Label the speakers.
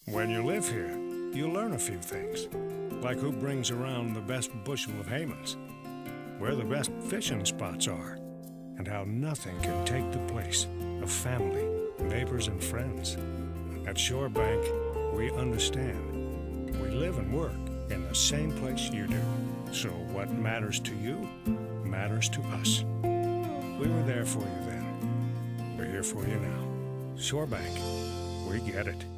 Speaker 1: When you live here, you learn a few things, like who brings around the best bushel of Haymans, where the best fishing spots are, and how nothing can take the place of family, neighbors, and friends. At Shorebank, we understand. We live and work in the same place you do. So what matters to you matters to us. We were there for you then. We're here for you now. Shorebank, we get it.